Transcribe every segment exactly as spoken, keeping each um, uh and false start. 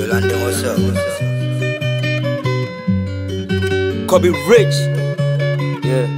London, what's up? Kobbyricch. Yeah.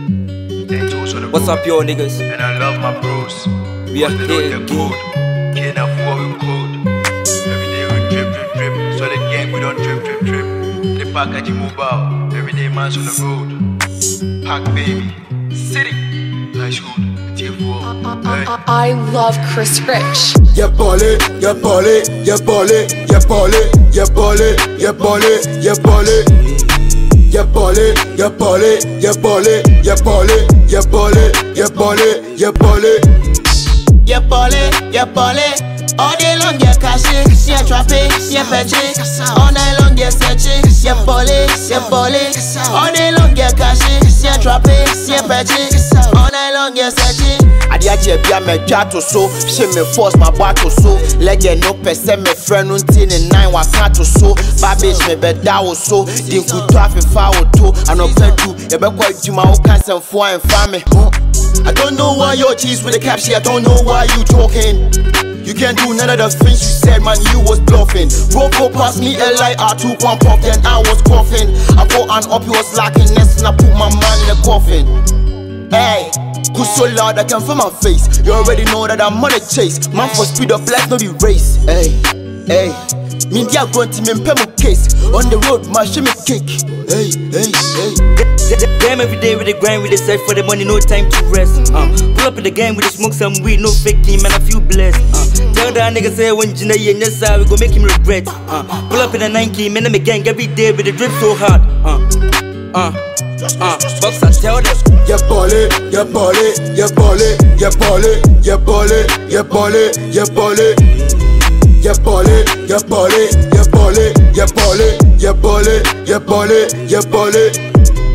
What's up, yo niggas? And I love my bros. We are here again. CANAANFORREVER. Every day we drip, drip, drip. So the gang we don't drip, drip, drip. The package move out. Every day man's on the road. Pack baby. City. High school. Tier four. Hey. I love Chris Rich. You ballin', you ballin', you ballin', you ballin', you ballin', you ballin', you ballin'. You ballin', you ballin', you ballin', you ballin', you ballin', you ballin', you ballin'. You ballin', you ballin'. All day long you cash it, you trap it, you fetch it. All night long you search it, you ballin', you ballin'. All day long you cash it, you trap it, you fetch it. All night long you search it. Adiaje bia me twa to so, she me force my boy to so. Lege no pese me friend unti ne nine wa ka to so. Babage me be da wo so, din ku traffic fa wo to. Ano pedu, e be kwa adwuma wo kan semfo an fa me. I don't know why you're cheese with the caption, I don't know why you talking. You can't do none of the things you said, man, you was bluffing. Bro, go past me, L I R two, one pop, then I was coughing. I got an up, he was lacking, next and I put my man in the coffin. Hey, who's so loud I can feel my face. You already know that I'm on a chase. Man for speed of life, no be race. Hey, hey, me dia going to me pemo case. On the road, my shimmy kick. Hey, hey, hey. Damn, every day with the grind, with the search for the money, no time to rest. Uh, pull up in the game with the smoke some weed, no faking, man, I feel blessed. Uh, tell that nigga say when you know you yes sir, we gon' make him regret. Uh, pull up in the Nike, man, I'm a gang every day with the drip so hard. Uh, uh, uh, box I tell them. You ballin', you ballin', you ballin', you ballin', you ballin', you ballin', you ballin'. You ballin', you ballin', you ballin', you ballin', you ballin', you ballin', you ballin'.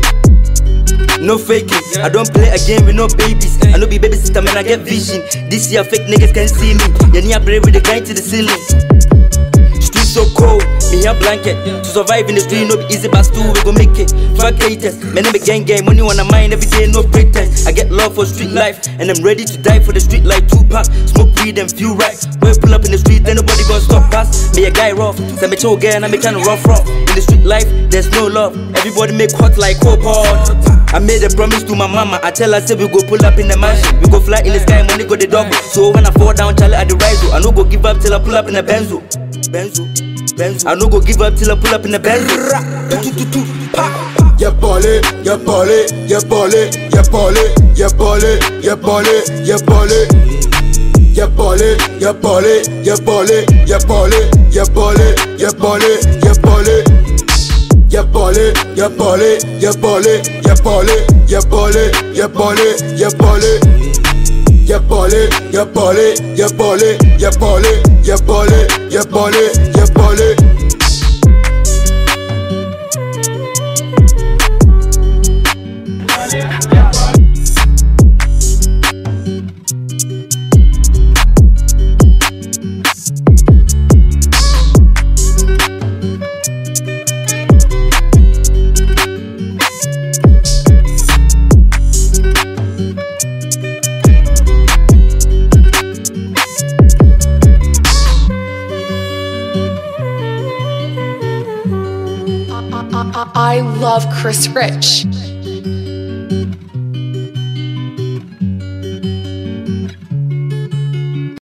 No faking, I don't play a game with no babies. I no be babysitter, man, I get vision. This year fake niggas can't see me. Yeah, need brave with the grind to the ceiling. Street so cold, me here blanket. To survive in the street, no be easy, but still we gon' make it. Fuck haters, man, I'm a gang gang. Money on my mind every day, no pretense. I get love for street life, and I'm ready to die for the street like Tupac. Smoke weed and feel right. When we pull up in the street, then nobody gon' stop us. Me a guy rough, send me to a girl, and I me kinda rough rough. In the street life, there's no love. Everybody make hot like Copod. I made a promise to my mama. I tell her, say we go pull up in the mansion. We go fly in the sky, money go the double. So when I fall down, Charlie at the rise. I no go give up till I pull up in the Benzo. Benzo, Benzo. I no go give up till I pull up in the Benzo. You ballin', you ballin', you ballin', you ballin', you ballin', you ballin', you ballin'. You ballin', you ballin', you ballin', you ballin', you ballin', you ballin', you ballin'. You ballin', you ballin', you ballin', you ballin', you ballin', you ballin', you ballin'. You ballin', you ballin', you ballin', you ballin', you ballin', you ballin', you ballin'. I love Chris Rich.